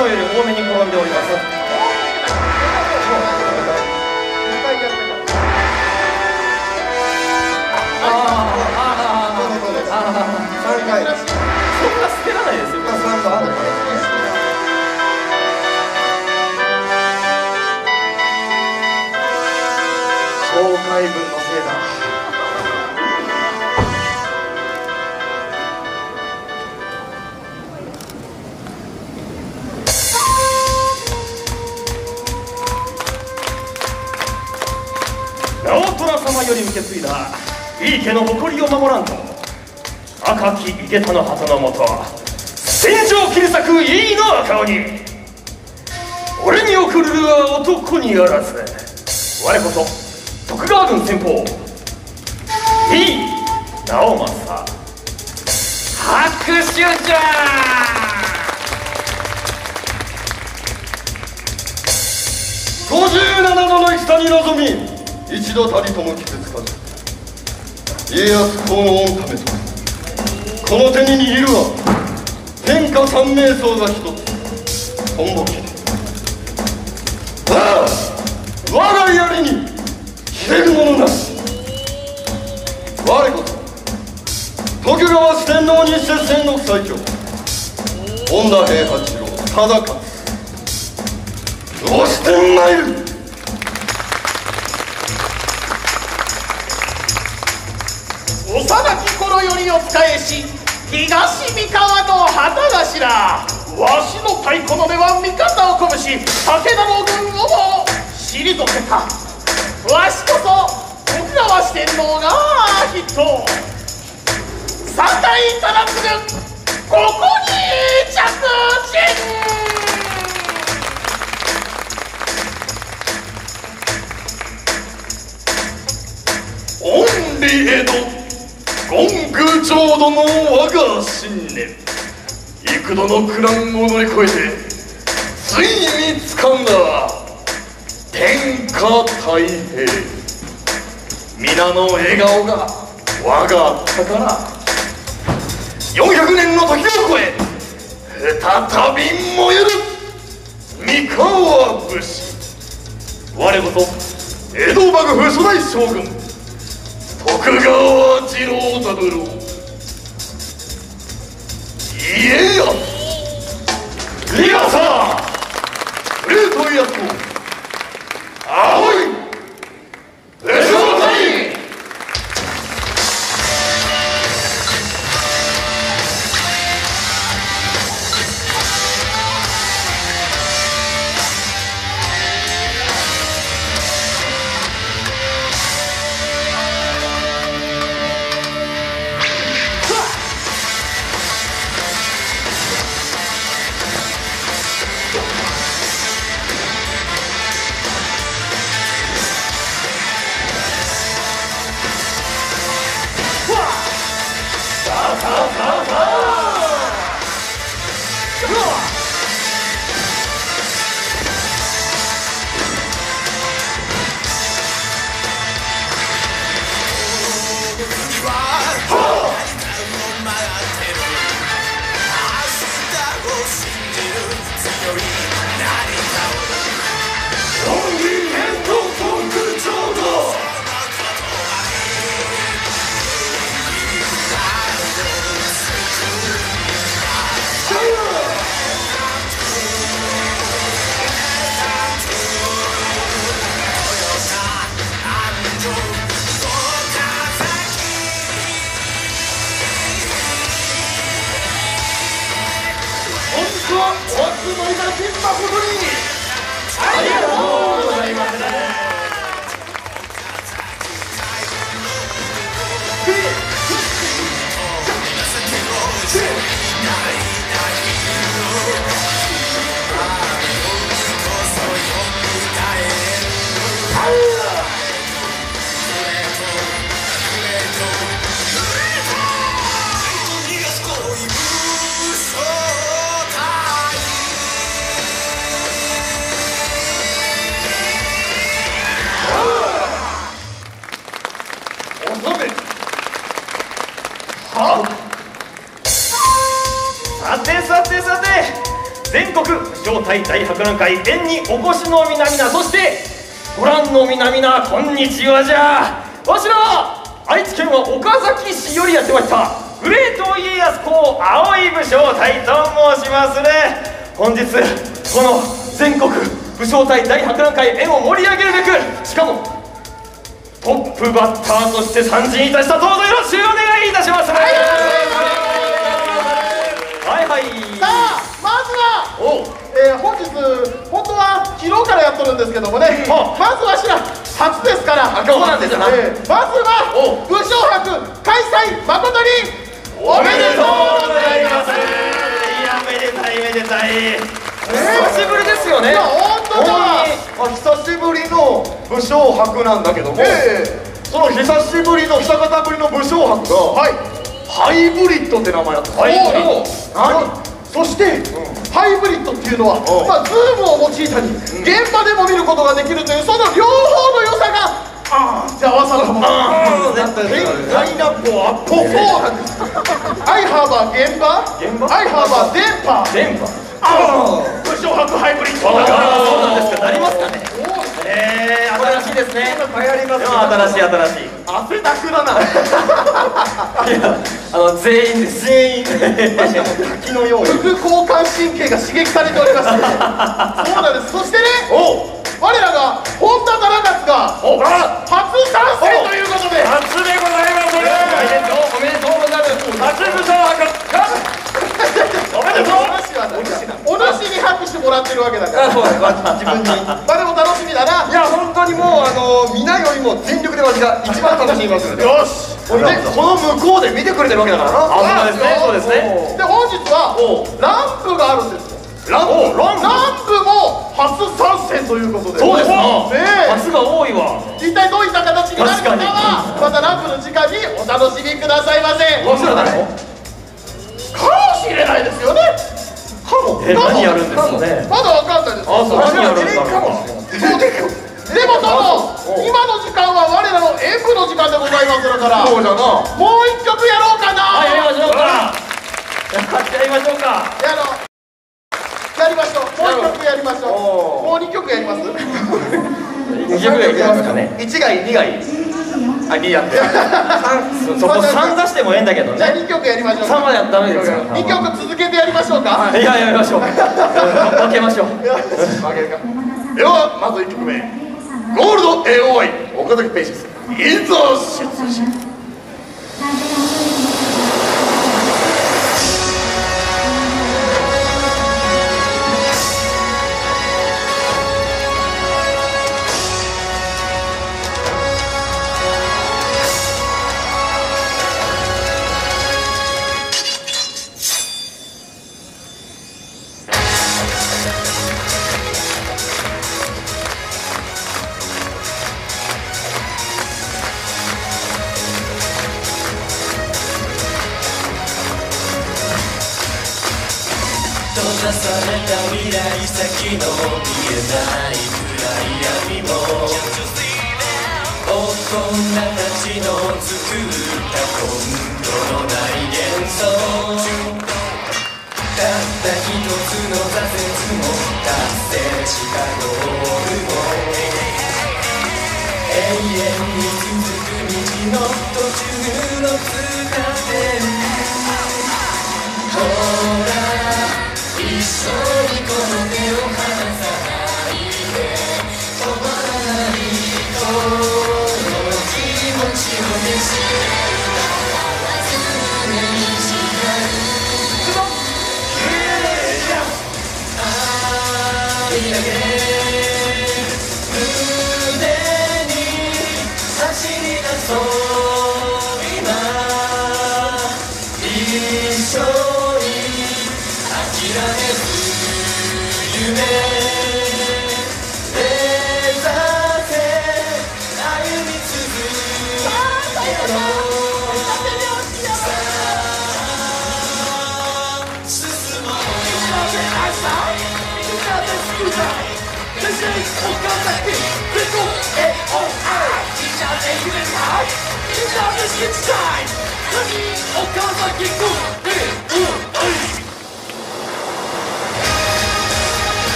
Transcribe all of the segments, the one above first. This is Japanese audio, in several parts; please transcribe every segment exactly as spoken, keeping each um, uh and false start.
もより多めに転んでおります。ああああさんかいそんな捨てらないですよ。紹介文のせいだ。直虎様より受け継いだ井伊家の誇りを守らんと、赤き井桁の旗のもと戦場切り裂く井伊の赤鬼、俺に送るは男にあらず、我こそ徳川軍先鋒井伊直政。拍手じゃごじゅうななどの戦に臨み、一度たりとも傷つかず家康公の御ためと、この手に握るは天下三名僧が一つ本簿記で、ああ我が槍に切れるものなし。我こそ徳川四天王にして戦国最強本田平八郎忠勝、どうしてまいる。 幼き頃よりお仕えし、東三河の旗頭、わしの太鼓の目は味方を鼓舞し、武田の軍をも退けた。わしこそ徳川四天王が筆頭、三代忠次、ここに着陣。 オンリ江戸権宮浄土の我が信念、幾度の苦難を乗り越えてついに掴んだ天下太平。皆の笑顔が我が宝。よんひゃくねんの時を超え再び燃える三河武士、我こそ江戸幕府初代将軍徳川次郎三郎家康。家康プレートやっと青い武将隊。ありがとうございます。 将隊大博覧会園にお越しの皆々、そしてご覧の皆々、こんにちはじゃ。わしらは愛知県は岡崎市よりやってまいったグレート家康公青い武将隊と申しますね。本日この全国武将隊大博覧会園を盛り上げるべく、しかもトップバッターとして参陣いたした。どうぞよろしくお願いいたします。はいはい。 さあまずはおえー、本日本当は昨日からやっとるんですけどもね、 はまずわしら初ですから、 あそうなんですよな、 えーまずはお武将博開催誠におめでとうございます。 いや、めでたいめでたい、久しぶりですよね。 いや本当だ。 まあ、久しぶりの武将博なんだけども、 えその久しぶりの久方ぶりの武将博が、 はいハイブリッドって名前だった。 ハイブリッドおーそして、ハイブリッドっていうのは、 うんまあ、ズームを用いたり、現場でも見ることができるというその両方の良さがあーじゃあ合わさるもの。 あー展開なポアッポそうなんです。I have a 現場、 現場 I have a 電波。 電波。 あー武将博ハイブリッド。 ああ、そうなんですか。なりますかね。 おーえー、新しいですね。 流行りますでも新しい新しい。 汗だくだな。 いや、あの全員です。全員。 滝のように。 副交感神経が刺激されておりまして、そうなんです。そしてね、 お、 我らが本田忠勝がお、 初参戦ということで、 初でございます。おめでとう、おめでとうございます。初武将博。おめでとう。 お主に拍手もらってるわけだから。 あ、そうだよ、自分に。 まあでも楽しみだな。 いや、本当にもう、あの、皆よりも全力で私が一番楽しみますので。 よし。 これね、この向こうで見てくれてるわけだからな。 あ、そうですね、そうですね。 で本日はおランプがあるんですよ。 ランプ、ランランプも初参戦ということで。 そうですな。 ねえ。 初が多いわ。 一体どういった形になるのかはまたランプの時間にお楽しみくださいませ。 わしら誰の？ かもしれないですよね。 かも。 え、何やるんですかね。 まだわかんないです。 あ、そう、何やるんだろう。 そうですよ。でもその今の時間は我らの演舞の時間でございますから、 そうじゃな。 もう一曲やろうかな。 あ、やりましょうか。やりましょうか。 やろう。やりましょう。もう一曲やりましょう。もう二曲やります。 二曲やりますかね。 一がいい、二がいい。あ、二やって。 そそこ三出してもええんだけどじゃあね。 二曲やりましょう。 三までやったらダメですよ。 二曲続けてやりましょうか。 いや、やりましょう。分けましょう。 負けるか。では、まず一曲目。ゴールド エーオーアイ 岡崎ペイシス。いざ出陣。 閉ざされた未来先の見えない暗闇も大人たちの作った根拠のない幻想たった一つの挫折も達成したゴールも永遠に続く道の途中の通過点ほら一緒にこの手を離さないで止まらないこの気持ちを見せ常に違う愛だけ胸に走り出そう今一緒に諦めず夢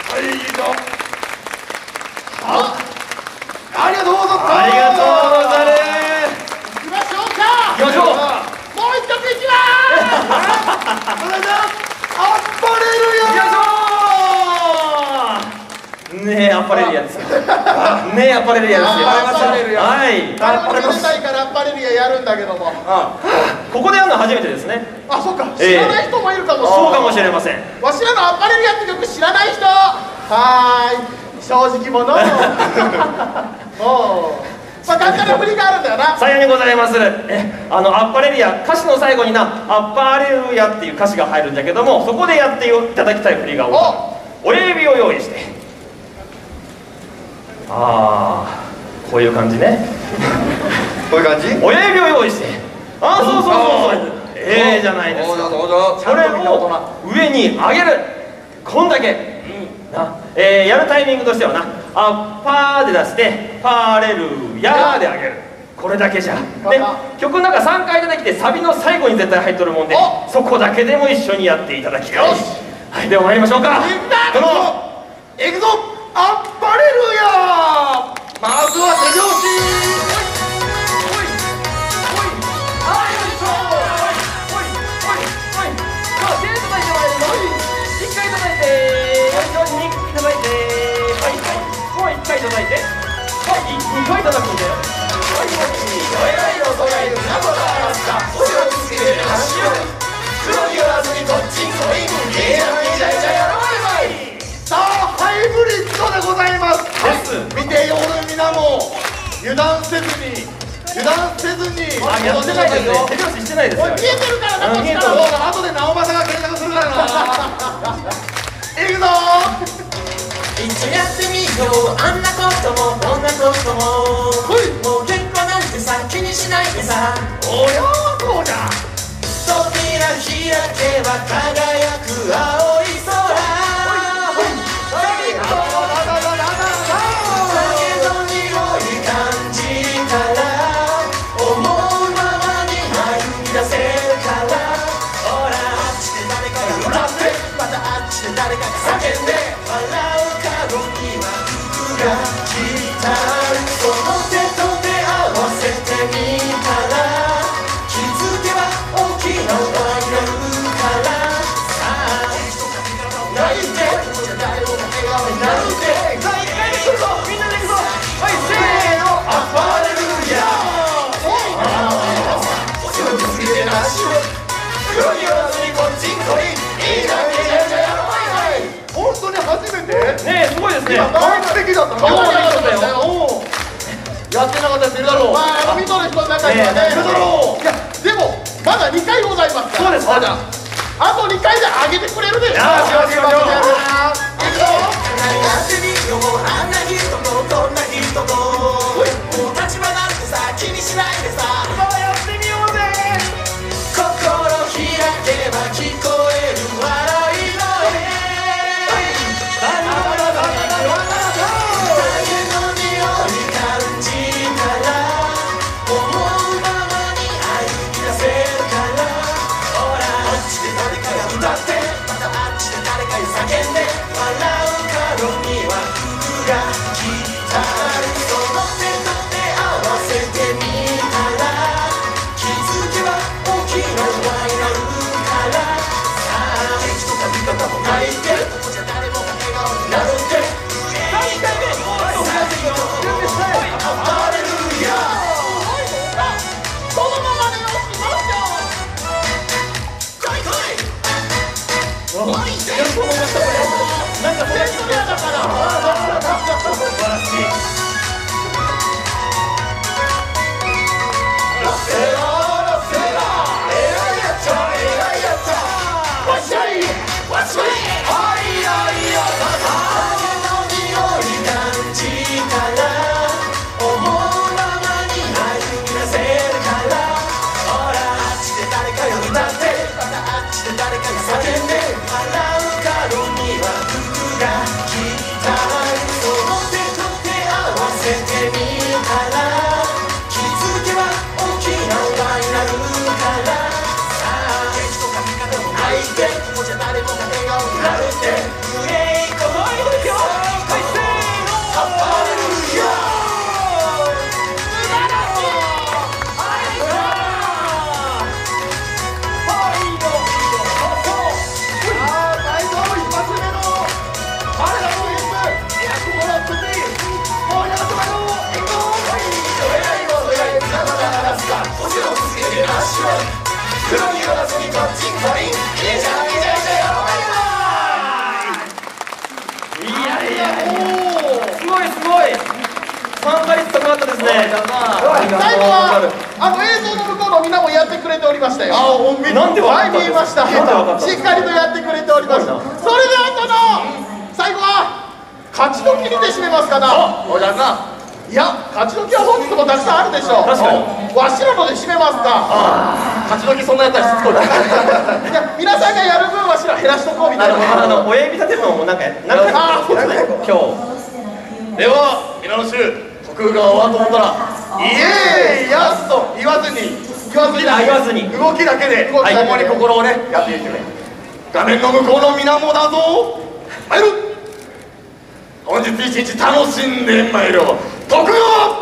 はいいいぞ。あありがとうございます。 ありがとうございます。 行きましょうか。 行きましょう。 もう一曲いきまーす。 お願いします。あっぱれるよ。 よいしょー。ねえアッパレルヤですよ。ねえアッパレルヤですよ。 あーアッパレルヤはい。 誰も出れないからアッパレルヤやるんだけども。 ここでやるのは初めてですね。 あ、そっか。 ええ知らない人もいるかもしれない。 そうかもしれません。 わしらのアッパレルヤって曲知らない人。はーい。正直者。おお。まあ簡単な振りがあるんだよな。 さようにございます。えあのアッパレルヤ歌詞の最後になアッパレルヤっていう歌詞が入るんだけども、そこでやっていただきたい振りが親指を用意して、ああこういう感じね。 こういう感じ。 親指を用意して、ああそうそうそうそう、ええじゃないですか。これを上に上げる、こんだけな、えー、やるタイミングとしてはな、アッパーで出してパーレルヤーで上げる、これだけじゃ。で曲の中さんかい出てきてサビの最後に絶対入っとるもんで、そこだけでも一緒にやっていただきたい。はい、では参りましょうか。 どうもいくぞ。あっぱれるや。まずは手拍子。 いただいて、はい、にかいいただくんだよ。はい、 の空へなどがあった星をつける足を黒に寄らずにこっちに来い。ゲームにじゃいじゃやろうよい。さあハイブリッドでございます。見ておる皆も油断せずに油断せずに。 あ、やってないですよ。手拍子してないですよ。 見えてるからな。 見えてる。 後で直政が検索するからな。 いくぞ。 いつやってみよう、あんなこともこんなことも。もう結構なんてさ気にしないでさ。 おやそうじゃ。 扉開けば輝く青い空。だけど匂い感じたら思うままに歩き出せるから。ほらあっちで誰かが歌って、またあっちで誰かが叫んで笑う。ギターその手と手合わせてみたら気づけば大きな輪になるからさあ泣いて誰もが笑顔になるってさあ一回で来るぞみんなで行くぞはいせーのアッパレルヤ星をつけてなしを黒に寄らずにこっちに来い。いいなみんなでやろうよい。 本当に初めて。 ねえすごいですね。 完璧だったな。 ようやったよ。 やってなかったやついるだろう。まあ見とる人の中にはね。いるだろう。いやでもまだにかいございますから。 そうです。あじゃあとにかいで上げてくれるでしょ。 あしようしようしよう。 いくぞ。やってみよう、あんな人とこんな人と。もう立場なんてさ気にしないでさ。 さあやってみようぜ。 心開けば聞こえる笑い声。だけの匂い感じたら思うままに歩き出せるから。ほらあっちで誰かが歌って、またあっちで誰かが叫んで笑黒に寄らずにこっちに来いいいじゃんいいじゃんいいじゃんやろういやいやすごいすごい参加率高かったですね。 最後はあの映像の向こうのみんなもやってくれておりましたよ。 あなんでわかはい、 ったんですか。 見えました。しっかりとやってくれております。それではこの最後は勝ち時にで締めますかな。 おじゃんないや、勝ち時は本日もたくさんあるでしょう。 確かにわしらので締めますか。 勝ち時そんなやったらしつこいいや、皆さんがやる分わしら減らしとこうみたいな。 あの親指立てるのもなんかなんか今日では皆の衆徳川はと思ったらイエーイやっと言わずに言わずにあ言わずに動きだけで動きだけで共に心をねやっていってね画面の向こうの水面だぞ参る本日一日楽しんでまいろう徳川